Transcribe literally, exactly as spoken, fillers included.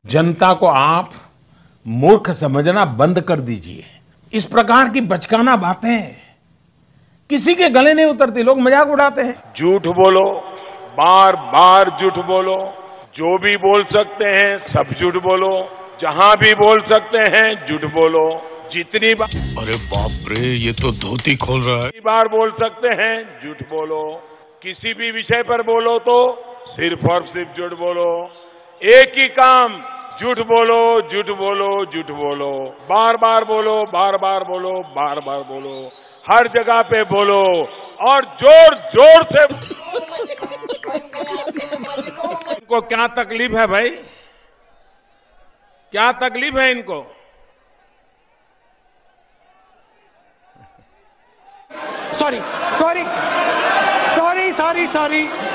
जनता को आप मूर्ख समझना बंद कर दीजिए। इस प्रकार की बचकाना बातें किसी के गले नहीं उतरती, लोग मजाक उड़ाते हैं। झूठ बोलो, बार बार झूठ बोलो, जो भी बोल सकते हैं सब झूठ बोलो, जहां भी बोल सकते हैं झूठ बोलो, जितनी बार, अरे बाप रे, ये तो धोती खोल रहा है। जितनी बार बोल सकते हैं झूठ बोलो, किसी भी विषय पर बोलो तो सिर्फ और सिर्फ झूठ बोलो, एक ही काम, झूठ बोलो, झूठ बोलो, झूठ बोलो, बार बार बोलो, बार बार बोलो, बार बार बोलो, हर जगह पे बोलो और जोर जोर से। इनको क्या तकलीफ है भाई, क्या तकलीफ है इनको? Sorry sorry sorry sorry sorry